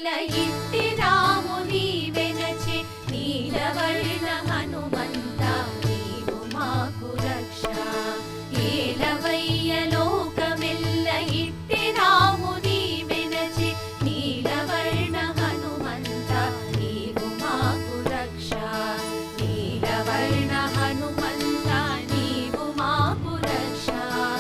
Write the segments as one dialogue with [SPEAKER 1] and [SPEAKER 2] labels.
[SPEAKER 1] ఇట్టి రాముని వెనచి నీలవర్ణ హనుమంత నీవు మాకు రక్ష ఏలవయ్య లోకమెల్ల ఇట్టి రాముని వెనచి నీలవర్ణ హనుమంత నీవు మాకు రక్ష నీలవర్ణ హనుమంత నీవు మాకు రక్ష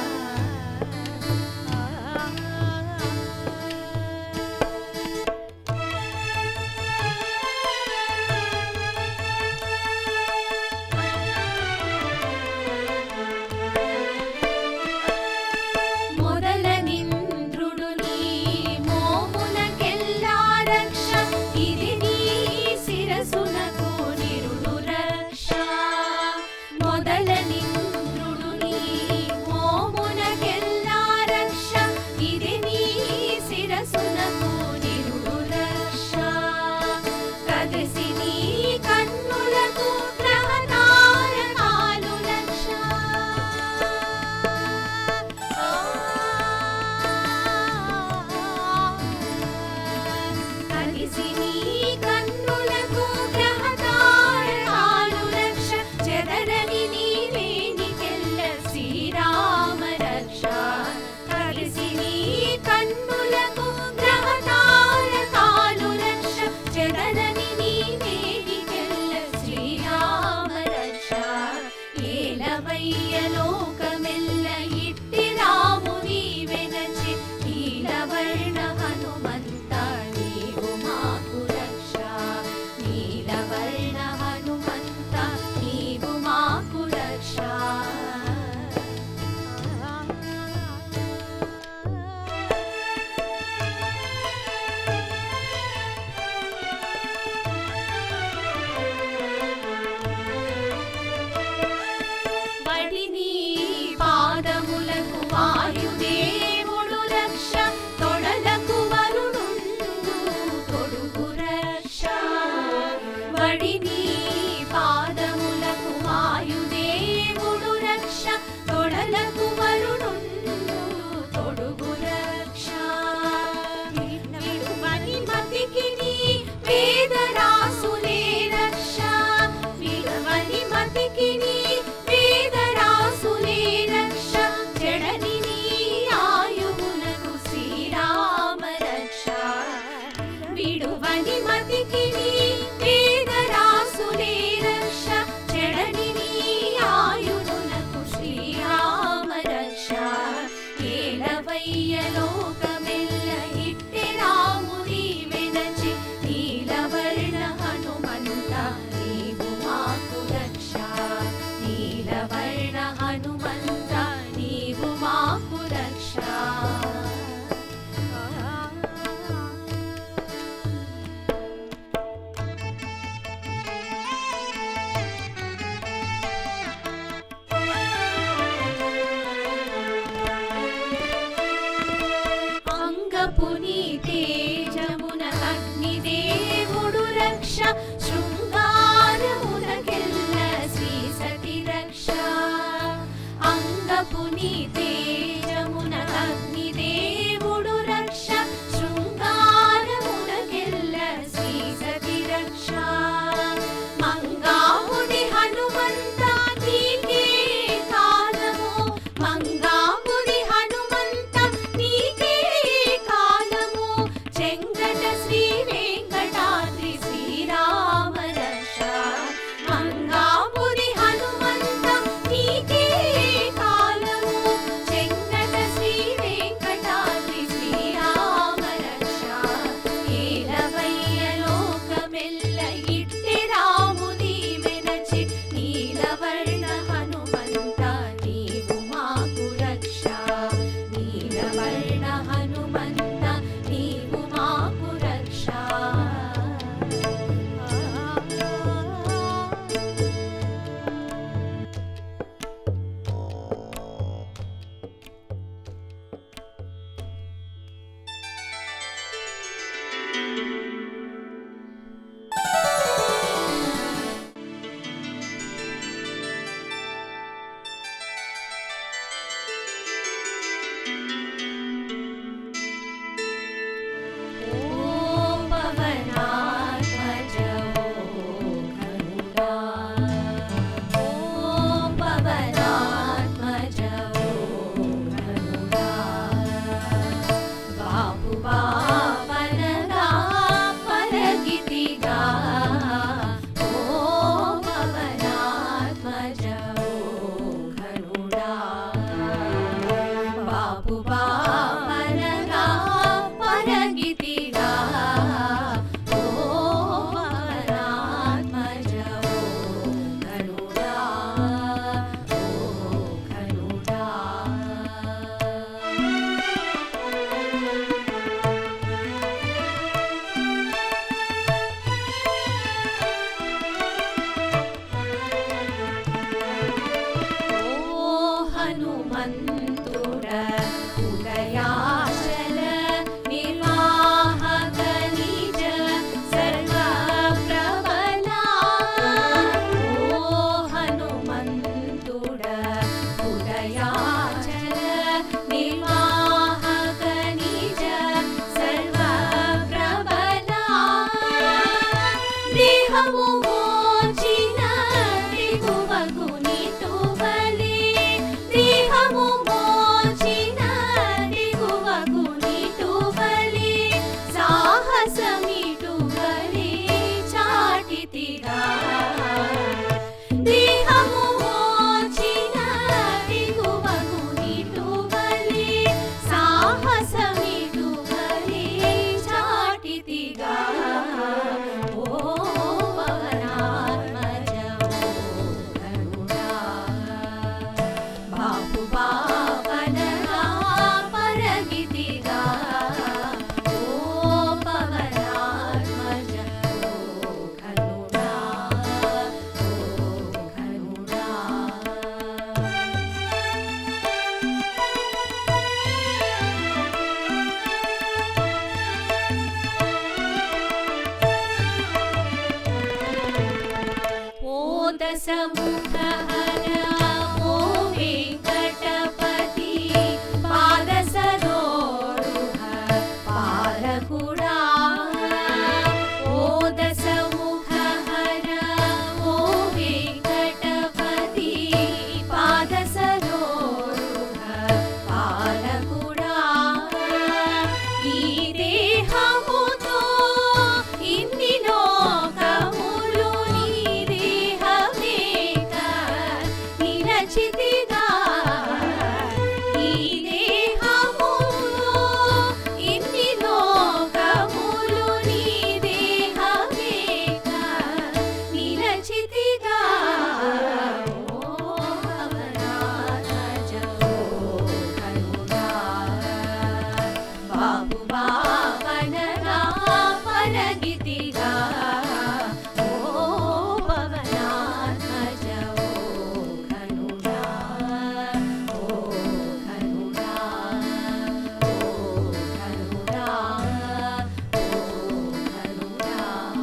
[SPEAKER 1] మొదలనింద్రుడు నీ మోమునకెల్లా రక్ష ఇది నీ శిరసునకు నిరుడు రక్ష మొదలనింద్రుడు నీ మోమునకెల్లా రక్ష ఇది నీ శిరసునకు నిరుడు రక్ష కదసి నీ కన్నులకు గ్రహతారకాలు రక్ష కలిసి నీ కన్నులకు గ్రహతారకాలు రక్ష చెదరని నీ వేణికెల్ల శ్రీరామ రక్ష కలిసి నీ కన్నులకు గ్రహతారకాలు రక్ష చెదరని నీ వేణికెల్ల శ్రీరామ రక్ష ఏలవయ్య లోకమెల్ల ఇట్టి రాముని వెనచి నీలవర్ణ హనుమంత నీవు మాకు రక్ష నీలవర్ణ హనుమంత నీవు మాకు రక్ష వడిని పాదములకు వాయుదేవుడు రక్ష తొడలకు వరుణుండు తొడుగు రక్ష వడిని పాదములకు వాయుదేవుడు రక్ష తొడలకు వరుణుండు తొడుగు రక్ష విడువని మతికి నీ వేదరాసులే రక్ష విడువని మతికి నీ వేదరాసులే రక్ష చెడని నీ ఆయువులకు శ్రీరామ రక్ష విడువని మతికి నీ వేదరాసులే రక్ష చెడని నీ ఆయువులకు శ్రీరామ రక్ష ఏలవయ్య లోకమెల్ల ఇట్టి రాముని వెనచి నీలవర్ణ హనుమంత నీవు మాకు రక్ష నీలవర్ణ హనుమంత నీవు మాకు రక్ష దేహము మోచిన దిగువకు నిటువలే దేహము మోచిన దిగువకు నిటువలే సాహసమిటువలే చాటితిగా దేహము మోచిన దిగువకు నిటువలే సాహసమిటువలే చాటితిగా ఓ పవనాత్మజవో కరుణా బాపు పావనగా పరగితిగా ఓ పవనాత్మజవో కరుణా ఓ కరుణా ఓ దశముఖహర ఓ వెంకటపతి పాద సరోరుహ పాలకుడా ఓ దశముఖహర ఓ వెంకటపతి పాద సరోరుహ పాలకుడా ఈ దేహముతో ఇన్ని లోకములు నీ దేహమేక నిలచితిగా ఈ దేహముతో ఇన్ని లోకములు నీ దేహమేక నిలచితిగా ఓ పవనాత్మజవో కరుణా బాపు పావనగా పరగితిగా ఓ పవనాత్మజవో కరుణా ఓ కరుణా ఓ కరుణా ఓ కరుణా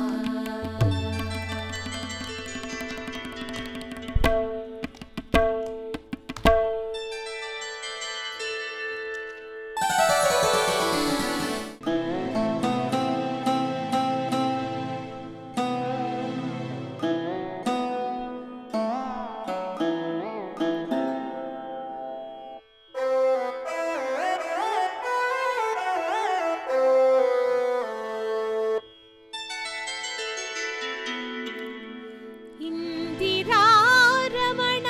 [SPEAKER 1] ఇందిరా రమణ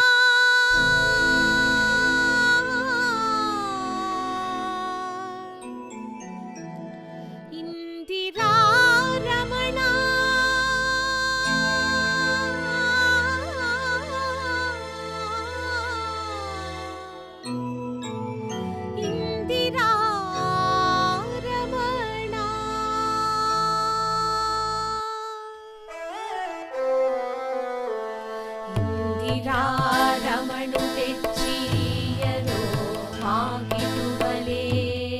[SPEAKER 1] ఇందిరా రమణ ఇందిరా రమణ ఇందిరా రమణు తెచ్చియరో మాకిటువలే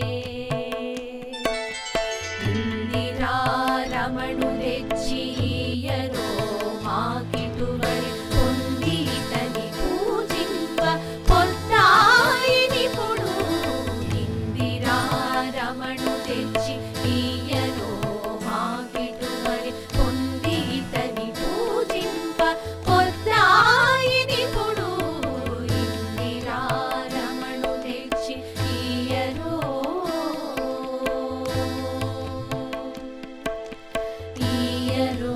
[SPEAKER 1] ఇందిరా రమణు తెచ్చియరో మాకిటువలే పొంది తని పూజింప పొద్దాయినిపుడు ఇందిరా రమణు తెచ్చి ఈయరో మాకిటువలే పొంది తని పూజింప పొద్దాయినిపుడు ఇందిరా రమణు తెచ్చి ఈయరో ఈయరో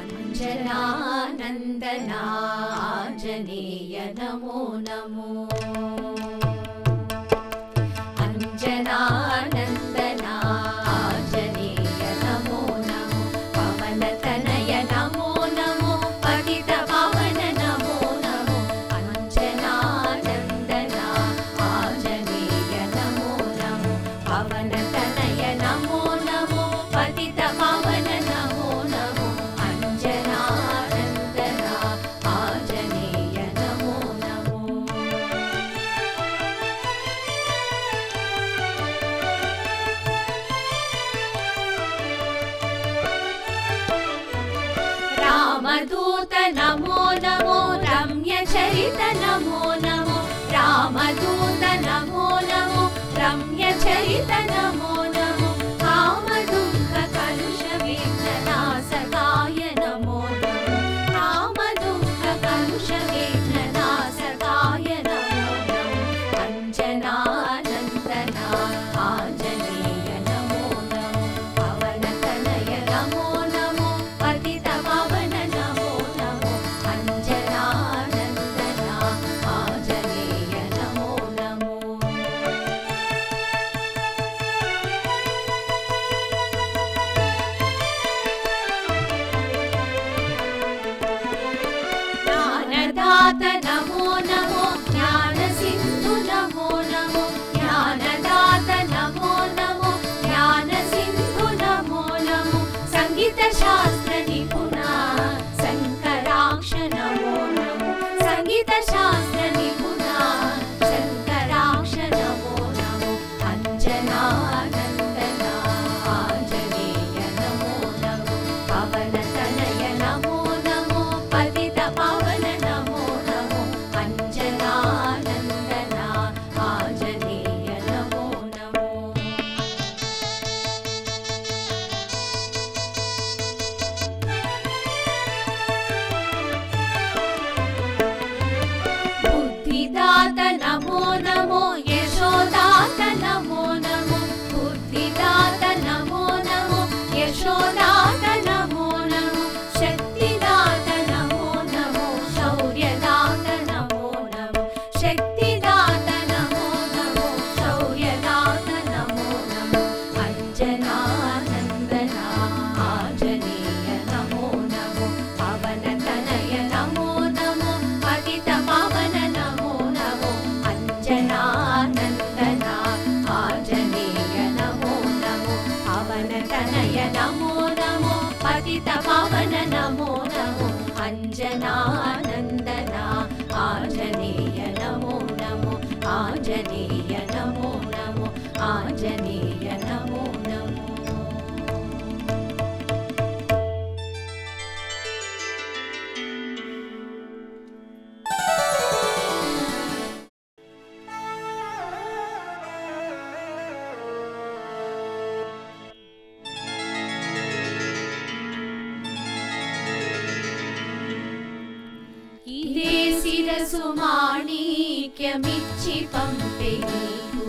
[SPEAKER 1] అంజనానందనా ఆంజనేయ నమో నమో అంజనానందనా ఆంజనేయ నమో నమో పవన తనయ నమో నమో పతిత పవన నమో నమో అంజనానందనా ఆంజనేయ నమో నమో పవన తనయ నమో నమో పతిత పవన నమో నమో అంజనానందనా ఆంజనేయ నమో నమో రామదూత నమో నమో రమ్య చరిత నమో నమో రామదూత నమో నమో రమ్య చరిత నమో నమో కామ దుఃఖ కలుష విఘ్ననాశకాయ నమో నమో కామ దుఃఖ కలుష విఘ్ననాశకాయ నమో నమో అంజనానందనా ఆంజనేయ నమో నమో పవన తనయ నమో నమో పతిత పవన నమో నమో అంజనానందనా ఆంజనేయ నమో నమో జ్ఞానదాత నమో నమో జ్ఞాన సింధు నమో నమో జ్ఞానదాత నమో నమో జ్ఞాన సింధు నమో నమో సంగీత శాస్త్ర నిపుణ శంకరాక్ష నమో నమో సంగీత శాస్త్ర నిపుణ శంకరాక్ష నమో నమో అంజనానందనా ఆంజనేయ నమో నమో పవన తనయ నమో నమో పతిత పవన నమో నమో అంజనానందనా ఆంజనేయ నమో నమో బుద్ధిదాత నమో నమో యశోదాత నమో నమో బుద్ధిదాత నమో నమో యశోదాత నమో నమో శక్తిదాత నమో నమో శౌర్యదాత నమో నమో శక్తిదాత నమో నమో శౌర్యదాత నమో నమో అంజనానందనా ఆంజనేయ నమో నమో పవన తనయ నమో నమో పతిత పవన నమో నమో అంజనానందనా ఆంజనేయ నమో నమో పవన తనయ నమో నమో పతిత పవన నమో నమో అంజనానందనా ఆంజనేయ నమో నమో ఆంజనేయ నమో నమో ఆంజనేయ నమో నమో ఇదే శిరసు మాణిక్యమిచ్చి పంపే నీకు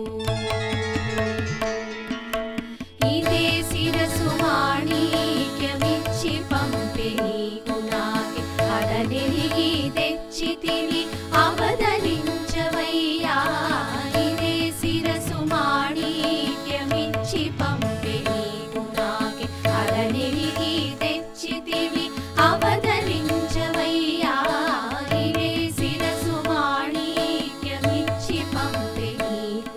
[SPEAKER 1] ఇదే శిరసు మాణిక్యమిచ్చి పంపే నీకు నాకే అదనిరిగి తెచ్చి తిని అవతరించవయ్యా ఇదే శిరసు మాణిక్యమిచ్చి పంపే నీకు నాకే అదనిరిగి తెచ్చి తిని అవతరించవయ్యా ఇదే శిరసు మాణిక్యమిచ్చి పంపే నీకు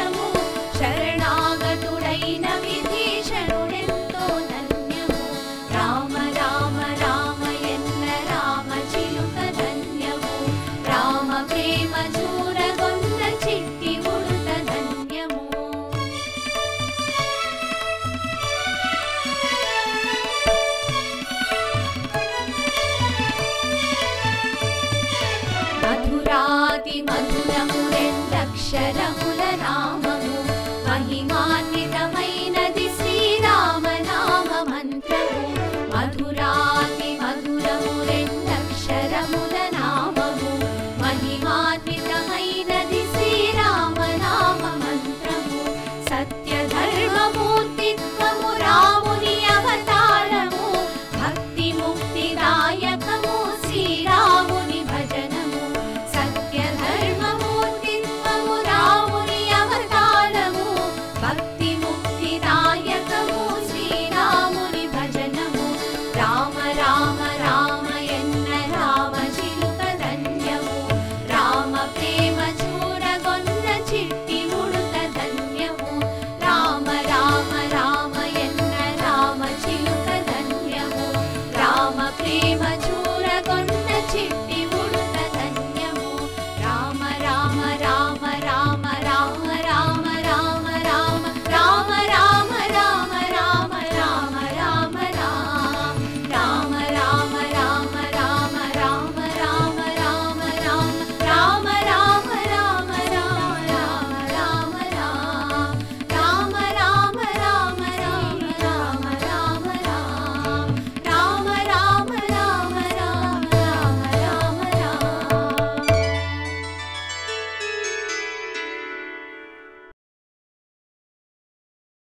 [SPEAKER 1] సత్య ధర్మమూర్తిత్వము రాముని అవతారము భక్తి ముక్తిదాయకము శ్రీరాముని భజనము సత్య ధర్మమూర్తిత్వము రాముని అవతారము భక్తి